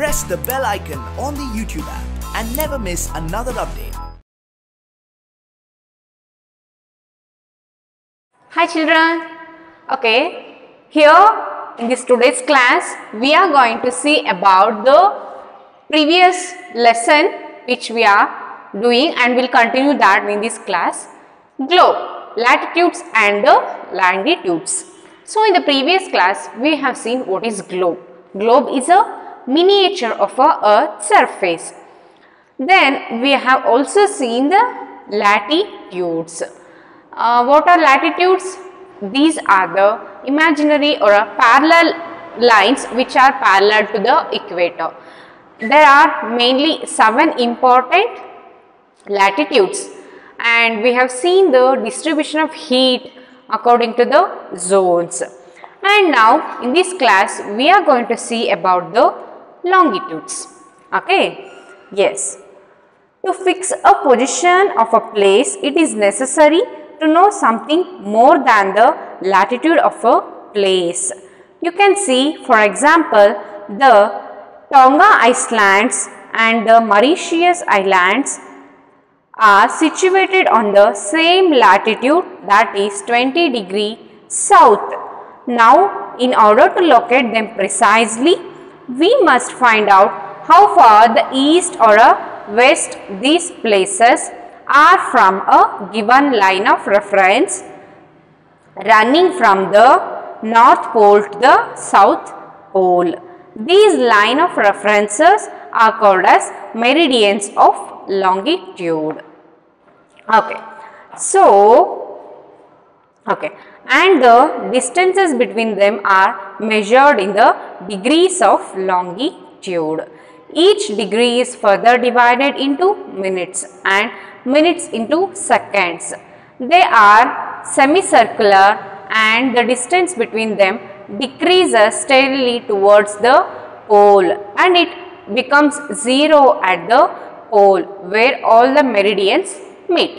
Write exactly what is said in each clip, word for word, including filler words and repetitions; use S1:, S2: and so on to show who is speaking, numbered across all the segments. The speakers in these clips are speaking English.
S1: press the bell icon on the YouTube app and never miss another update.
S2: Hi children. Okay, here in this today's class we are going to see about the previous lesson which we are doing and will continue that in this class. Globe, latitudes and the longitudes. So in the previous class we have seen what is globe. Globe is a miniature of a earth surface. Then we have also seen the latitudes. Uh, what are latitudes? These are the imaginary or a parallel lines which are parallel to the equator. There are mainly seven important latitudes and we have seen the distribution of heat according to the zones. And now in this class we are going to see about the longitudes. Okay, yes. To fix a position of a place, it is necessary to know something more than the latitude of a place. You can see, for example, the Tonga Islands and the Mauritius Islands are situated on the same latitude, that is twenty degree south. Now, in order to locate them precisely, we must find out how far the east or a west these places are from a given line of reference running from the North Pole to the South Pole. These line of references are called as meridians of longitude. Okay, so, okay, and the distances between them are measured in the degrees of longitude. Each degree is further divided into minutes and minutes into seconds. They are semicircular and the distance between them decreases steadily towards the pole and it becomes zero at the pole where all the meridians meet.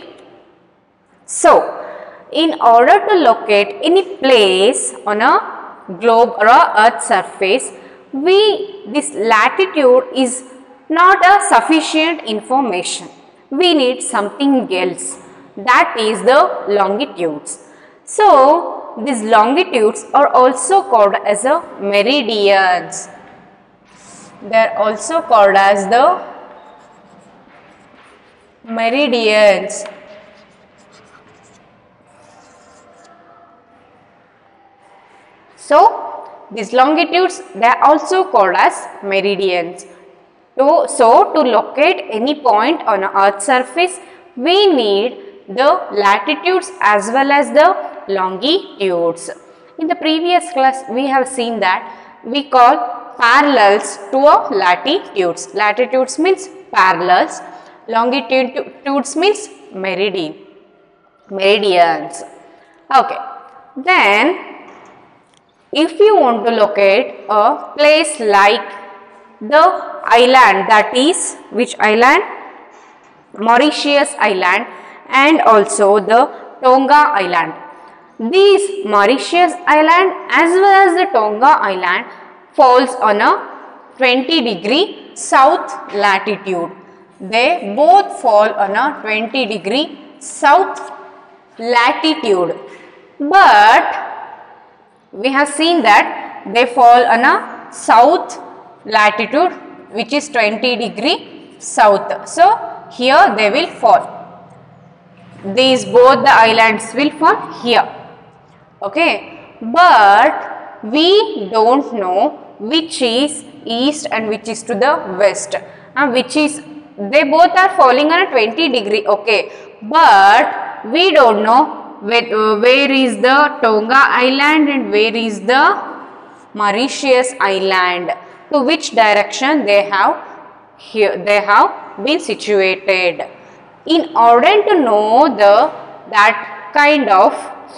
S2: So, in order to locate any place on a globe or a earth surface, we this latitude is not a sufficient information. We need something else, that is the longitudes. So, these longitudes are also called as a meridians. They are also called as the meridians. So, these longitudes they are also called as meridians. So, so to locate any point on an earth surface, we need the latitudes as well as the longitudes. In the previous class, we have seen that we call parallels to a latitudes. Latitudes means parallels, longitudes means meridian, meridians. Okay, then if you want to locate a place like the island, that is which island? Mauritius Island and also the Tonga Island. These Mauritius Island as well as the Tonga Island falls on a twenty degree south latitude. They both fall on a twenty degree south latitude. But we have seen that they fall on a south latitude which is twenty degree south. So, here they will fall. These both the islands will fall here. Okay. But we don't know which is east and which is to the west. And which is, they both are falling on a twenty degree. Okay. But we don't know where, where is the Tonga Island and where is the Mauritius Island, to which direction they have here they have been situated. In order to know the that kind of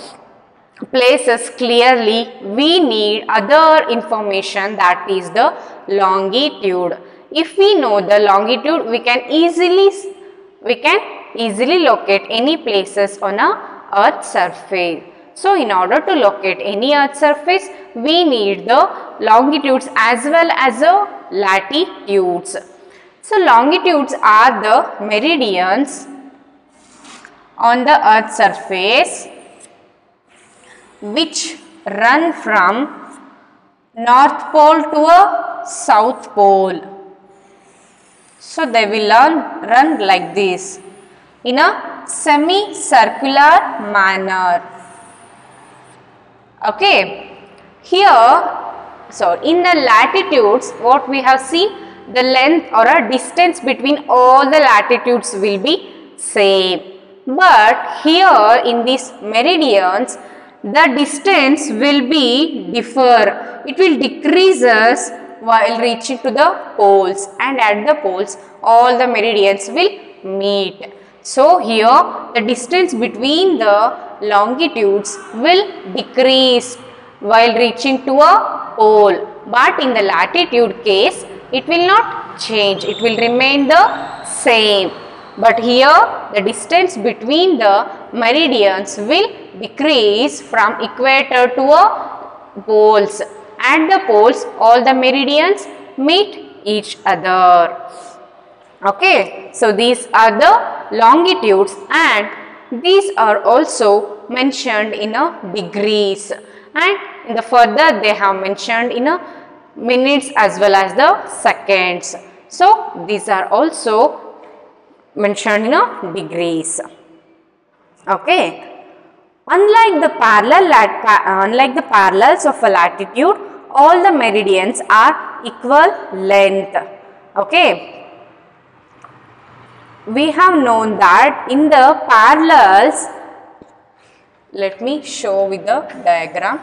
S2: places clearly, we need other information, that is the longitude. If we know the longitude, we can easily we can easily locate any places on a earth surface. So, in order to locate any earth surface, we need the longitudes as well as the latitudes. So longitudes are the meridians on the earth's surface which run from north pole to a south pole. So they will run, run like this in a semicircular manner. Okay, here, so in the latitudes, what we have seen, the length or a distance between all the latitudes will be same. But here in these meridians, the distance will be differ. It will decreases while reaching to the poles, and at the poles all the meridians will meet. So here the distance between the longitudes will decrease while reaching to a pole, but in the latitude case it will not change, it will remain the same. But here the distance between the meridians will decrease from equator to a poles. At the poles all the meridians meet each other. Okay, so these are the longitudes, and these are also mentioned in a degrees, and in the further they have mentioned in a minutes as well as the seconds. So these are also mentioned in a degrees. Okay, unlike the parallel lat unlike the parallels of a latitude, all the meridians are equal length. Okay, we have known that in the parallels, let me show with the diagram.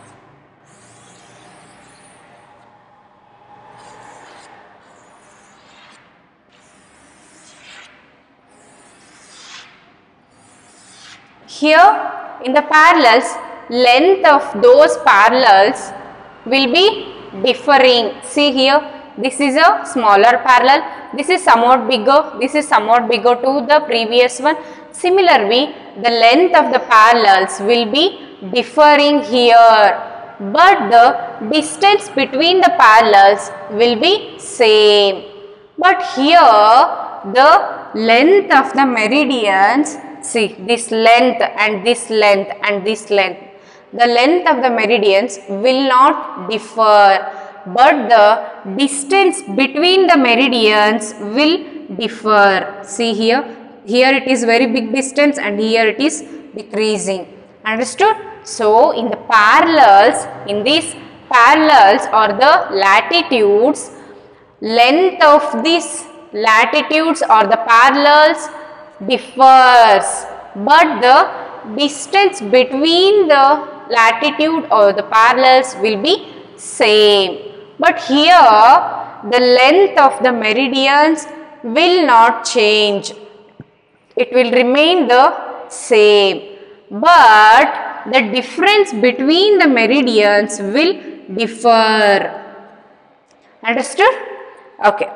S2: Here in the parallels, length of those parallels will be differing. See here, this is a smaller parallel, this is somewhat bigger, this is somewhat bigger to the previous one. Similarly, the length of the parallels will be differing here, but the distance between the parallels will be same. But here the length of the meridians, see this length and this length and this length, the length of the meridians will not differ, but the distance between the meridians will differ. See here, here it is very big distance and here it is decreasing. Understood? So in the parallels, in these parallels or the latitudes, length of these latitudes or the parallels differs, but the distance between the latitude or the parallels will be same. But here the length of the meridians will not change, it will remain the same, but the difference between the meridians will differ. Understood? Okay.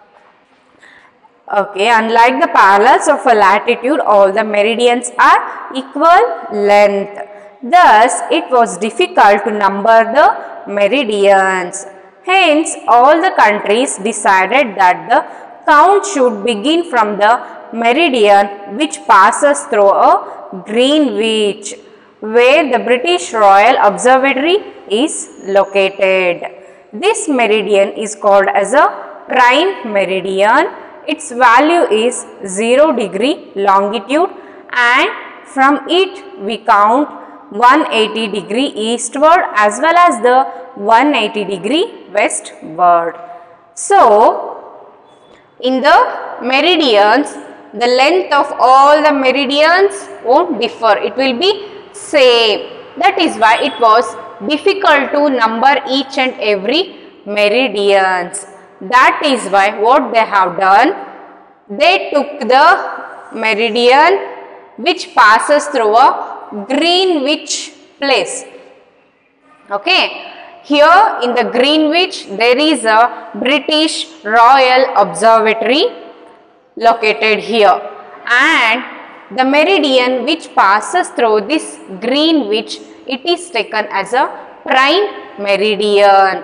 S2: Okay, unlike the parallels of a latitude, all the meridians are equal length. Thus, it was difficult to number the meridians. Hence, all the countries decided that the count should begin from the meridian which passes through a Greenwich, where the British Royal Observatory is located. This meridian is called as a prime meridian. Its value is zero degree longitude, and from it we count one hundred eighty degree eastward as well as the one hundred eighty degree westward. So, in the meridians, the length of all the meridians won't differ, it will be same. That is why it was difficult to number each and every meridians. That is why what they have done, they took the meridian which passes through a Greenwich place. Okay, here in the Greenwich there is a British Royal Observatory located here, and the meridian which passes through this Greenwich, it is taken as a prime meridian.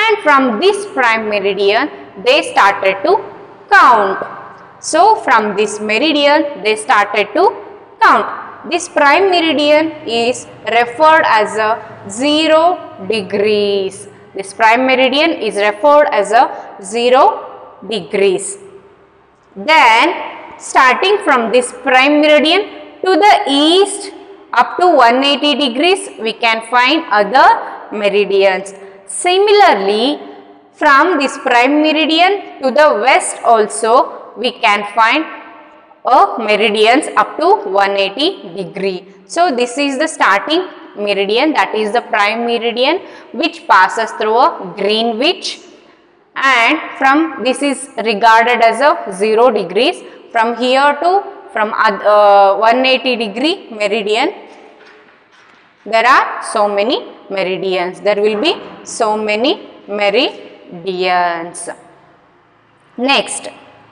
S2: and from this prime meridian they started to count. So from this meridian they started to count. This prime meridian is referred as a zero degrees. This prime meridian is referred as a zero degrees. Then starting from this prime meridian to the east up to one hundred eighty degrees we can find other meridians. Similarly, from this prime meridian to the west also we can find a meridians up to one hundred eighty degree. So this is the starting meridian, that is the prime meridian, which passes through a Greenwich, and from this is regarded as a zero degrees. From here to from uh, one hundred eighty degree meridian there are so many meridians. There will be so many meridians. Next,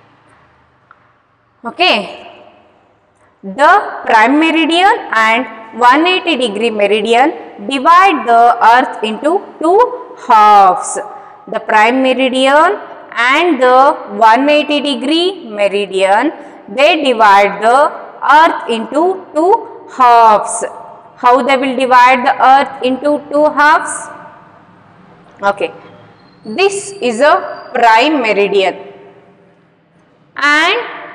S2: okay, the prime meridian and one hundred eighty degree meridian divide the earth into two halves. The prime meridian and the one hundred eighty degree meridian, they divide the earth into two halves. How they will divide the earth into two halves? Okay, this is a prime meridian and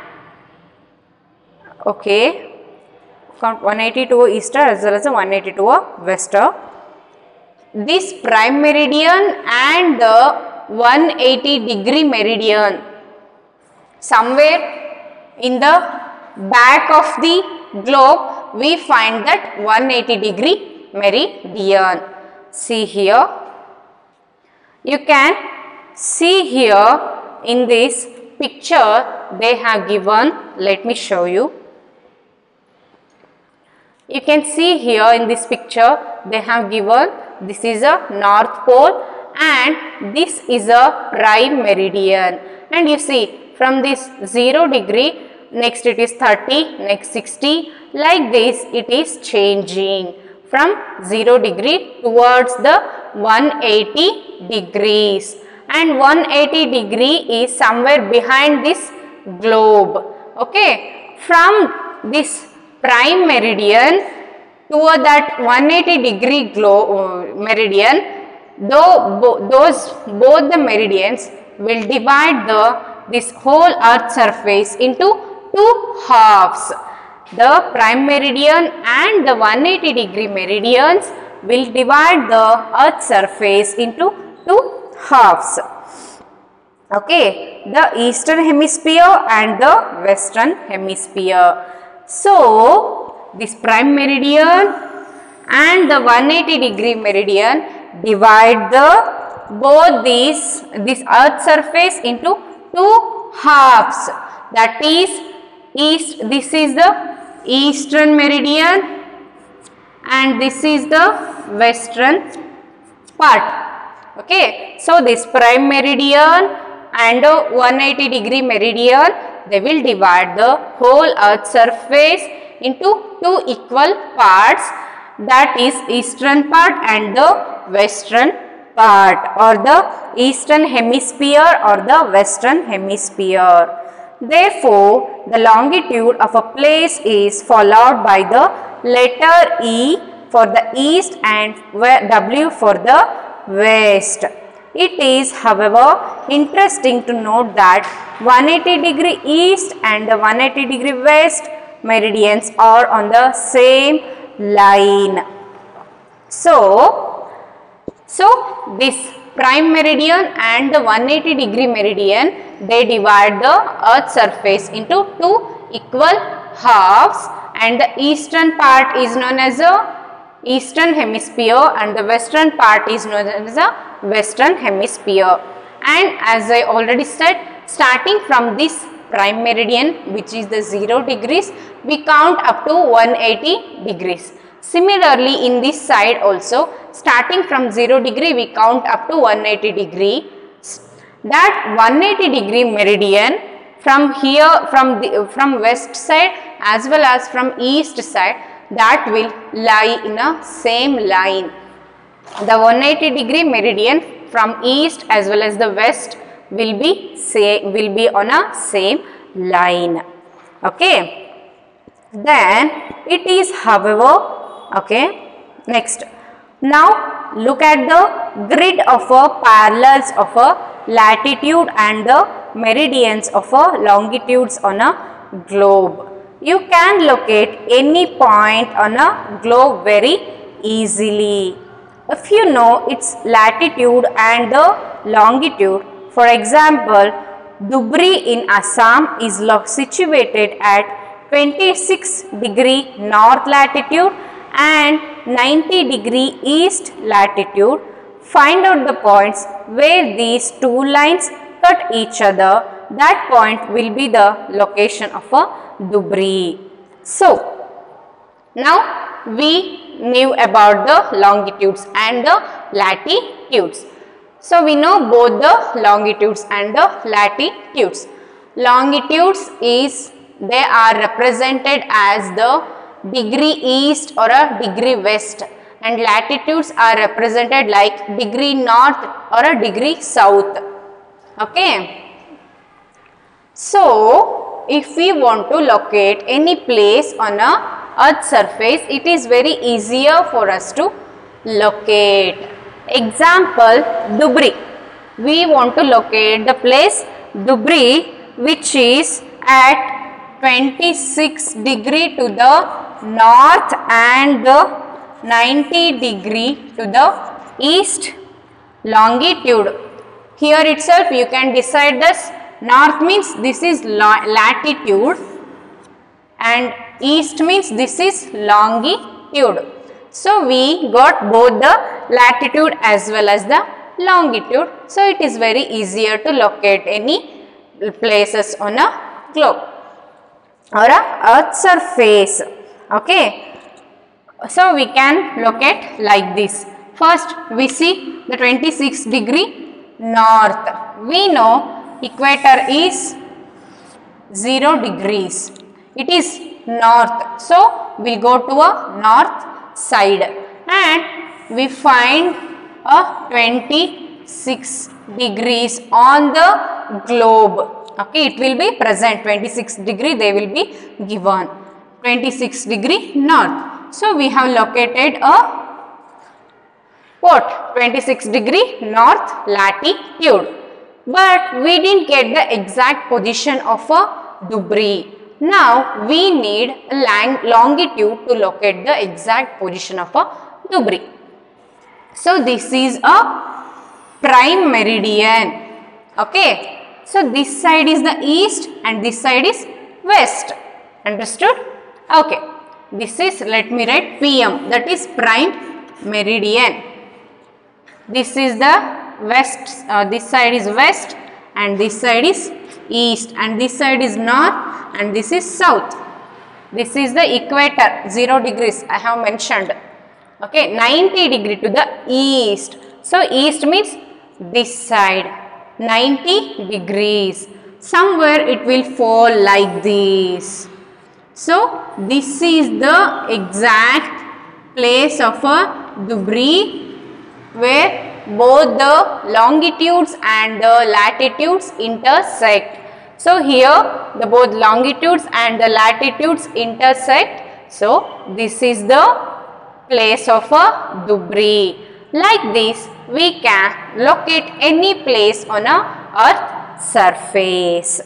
S2: okay, count one hundred eighty to easter as well as one hundred eighty to wester. This prime meridian and the one hundred eighty degree meridian, somewhere in the back of the globe we find that one hundred eighty degree meridian. See here, you can see here in this picture they have given, let me show you. You can see here in this picture they have given, this is a north pole and this is a prime meridian, and you see from this zero degree, next it is thirty, next sixty, like this it is changing from zero degree towards the one hundred eighty degrees, and one hundred eighty degree is somewhere behind this globe. Okay, from this prime meridian toward that one hundred eighty degree globe uh, meridian, though bo those both the meridians will divide the this whole earth surface into two halves. The prime meridian and the one hundred eighty degree meridians will divide the earth surface into two halves. Okay, the eastern hemisphere and the western hemisphere. So this prime meridian and the one hundred eighty degree meridian divide the both these this earth surface into two halves, that is east, this is the eastern meridian and this is the western part. Okay, so this prime meridian and uh, one hundred eighty degree meridian, they will divide the whole earth surface into two equal parts, that is eastern part and the western part, or the eastern hemisphere or the western hemisphere. Therefore, the longitude of a place is followed by the letter E for the east and W for the west. It is, however, interesting to note that one hundred eighty degree east and the one hundred eighty degree west meridians are on the same line. So, so this prime meridian and the one hundred eighty degree meridian, they divide the earth surface into two equal halves, and the eastern part is known as the eastern hemisphere and the western part is known as the western hemisphere. And as I already said, starting from this prime meridian, which is the zero degrees, we count up to one hundred eighty degrees. Similarly, in this side also, starting from zero degree, we count up to one hundred eighty degree. That one hundred eighty degree meridian from here, from the from west side as well as from east side, that will lie in a same line. The one hundred eighty degree meridian from east as well as the west will be say will be on a same line. Okay. Then it is however, okay, next. Now look at the grid of a parallels of a latitude and the meridians of a longitudes on a globe. You can locate any point on a globe very easily. If you know its latitude and the longitude, for example, Dhubri in Assam is situated at twenty-six degree north latitude and ninety degree east latitude. Find out the points where these two lines cut each other. That point will be the location of a Dhubri. So, now we knew about the longitudes and the latitudes. So, we know both the longitudes and the latitudes. Longitudes is, they are represented as the degree east or a degree west, and latitudes are represented like degree north or a degree south. Okay. So, if we want to locate any place on a earth surface, it is very easier for us to locate. Example, Dhubri. We want to locate the place Dhubri, which is at twenty-six degree to the north and the ninety degree to the east longitude. Here itself you can decide this. North means this is latitude and east means this is longitude. So, we got both the latitude as well as the longitude. So, it is very easier to locate any places on a globe or a earth surface. Okay. So, we can locate like this. First, we see the twenty-six degree north. We know equator is zero degrees. It is north. So, we will go to a north side and we find a twenty-six degrees on the globe. Okay, it will be present twenty-six degree, they will be given twenty-six degree north. So, we have located a what? twenty-six degree north latitude. But we didn't get the exact position of a Dhubri. Now, we need a longitude to locate the exact position of a Dhubri. So, this is a prime meridian. Okay. So, this side is the east and this side is west. Understood? Okay. This is, let me write P M, that is prime meridian. This is the west, uh, this side is west and this side is east and this side is north and this is south. This is the equator, zero degrees I have mentioned. Okay, ninety degree to the east. So, east means this side, ninety degrees. Somewhere it will fall like this. So, this is the exact place of a Dhubri where both the longitudes and the latitudes intersect. So, here the both longitudes and the latitudes intersect. So, this is the place of a Dhubri. Like this, we can locate any place on a earth surface.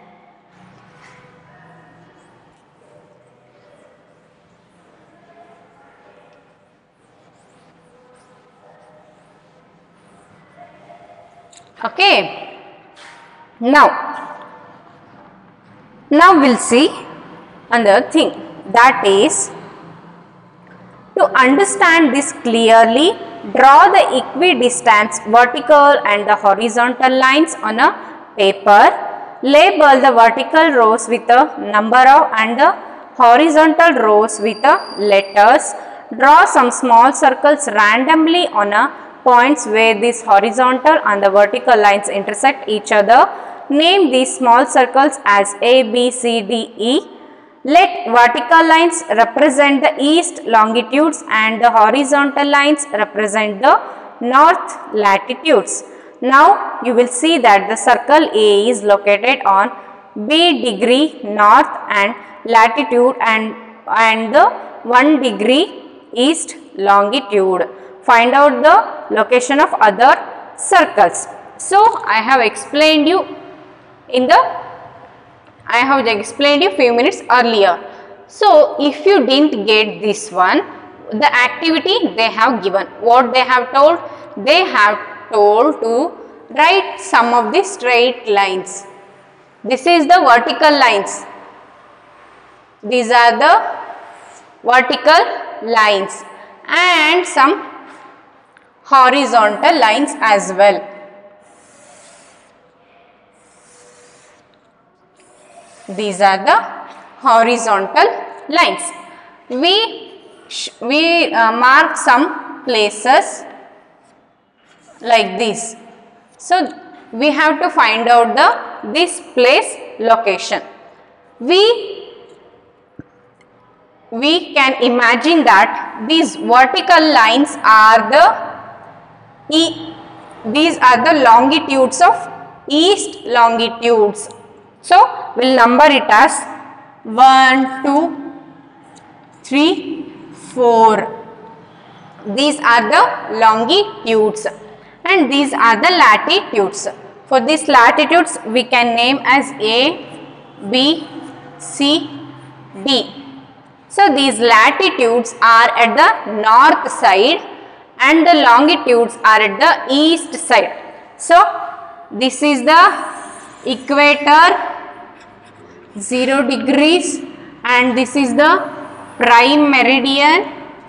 S2: Okay. Now, now we'll see another thing, that is, to understand this clearly, draw the equidistant vertical and the horizontal lines on a paper. Label the vertical rows with a number of and the horizontal rows with a letters. Draw some small circles randomly on a points where these horizontal and the vertical lines intersect each other. Name these small circles as A, B, C, D, E. Let vertical lines represent the east longitudes and the horizontal lines represent the north latitudes. Now you will see that the circle A is located on B degree north and latitude and, and the one degree east longitude. Find out the location of other circles. So I have explained you in the I have explained you few minutes earlier. So if you didn't get this one, the activity they have given, what they have told, they have told to write some of the straight lines. This is the vertical lines. These are the vertical lines and some horizontal lines as well. These are the horizontal lines. We, we uh, mark some places like this. So we have to find out the this place location. We, we can imagine that these vertical lines are the E, these are the longitudes of east longitudes. So we'll number it as one, two, three, four. These are the longitudes and these are the latitudes. For these latitudes we can name as A, B, C, D. So these latitudes are at the north side and the longitudes are at the east side. So this is the equator, zero degrees, and this is the prime meridian,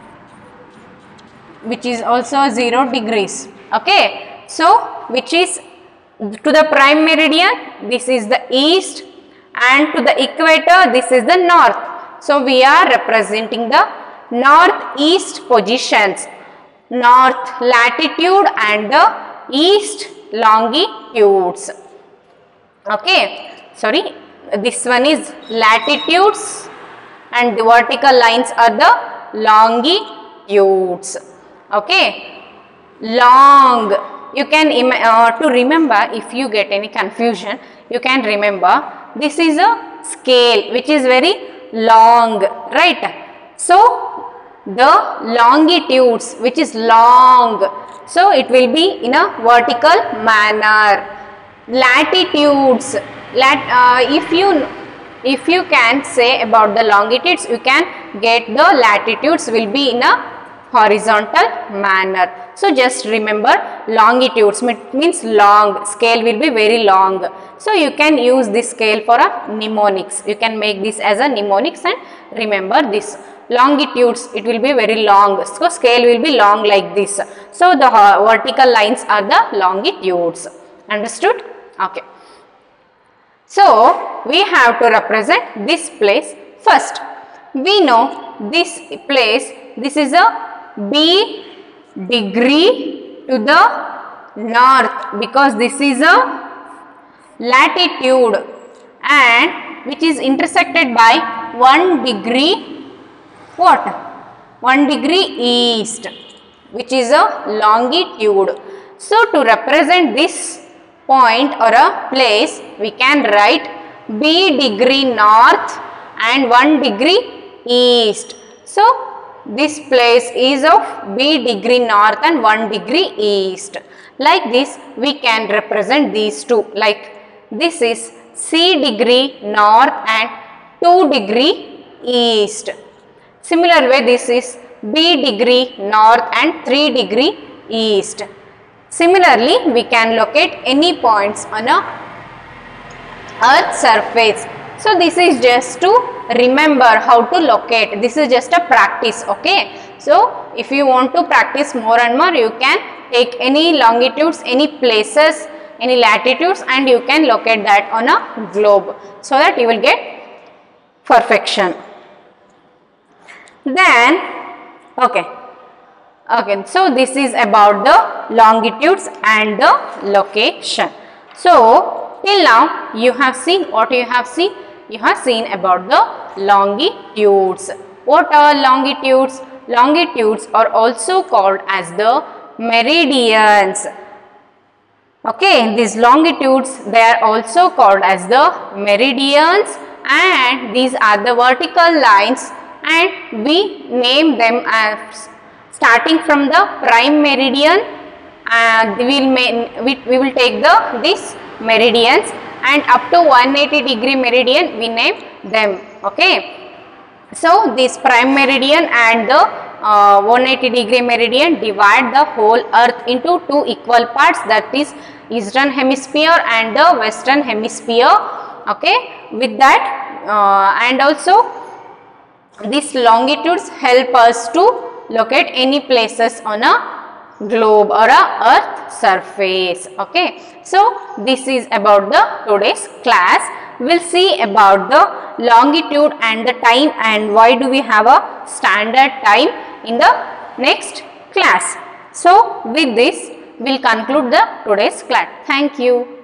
S2: which is also zero degrees. Okay, so which is to the prime meridian, this is the east, and to the equator, this is the north. So we are representing the northeast positions, north latitude and the east longitudes. Okay, sorry, this one is latitudes and the vertical lines are the longitudes. Okay, long, you can uh, to remember, if you get any confusion, you can remember this is a scale which is very long, right? So the longitudes which is long, so it will be in a vertical manner. Latitudes, lat, uh, if you if you can say about the longitudes, you can get the latitudes will be in a horizontal manner. So just remember, longitudes means long, scale will be very long. So you can use this scale for a mnemonics. You can make this as a mnemonics and remember this. Longitudes, it will be very long, so scale will be long like this. So the vertical lines are the longitudes. Understood? Okay. So we have to represent this place first. We know this place, this is a B degree to the north because this is a latitude and which is intersected by one degree what? one degree east, which is a longitude. So to represent this point or a place, we can write B degree north and one degree east. So this place is of B degree north and one degree east. Like this we can represent these two, like this is C degree north and two degree east. Similar way this is B degree north and three degree east. Similarly, we can locate any points on a earth surface. So this is just to remember how to locate. This is just a practice, okay. So if you want to practice more and more, you can take any longitudes, any places, any latitudes and you can locate that on a globe so that you will get perfection. Then, okay. Okay, so this is about the longitudes and the location. So till now you have seen what you have seen. You have seen about the longitudes. What are longitudes? Longitudes are also called as the meridians. Okay, these longitudes, they are also called as the meridians, and these are the vertical lines, and we name them as starting from the prime meridian, and we will we, we will take the these meridians, and up to one hundred eighty degree meridian we name them. Okay, so this prime meridian and the uh, one hundred eighty degree meridian divide the whole earth into two equal parts, that is eastern hemisphere and the western hemisphere. Okay, with that uh, and also these longitudes help us to locate any places on a globe or a earth surface. Okay, so this is about the today's class. We'll see about the longitude and the time and why do we have a standard time in the next class. So with this we'll conclude the today's class. Thank you.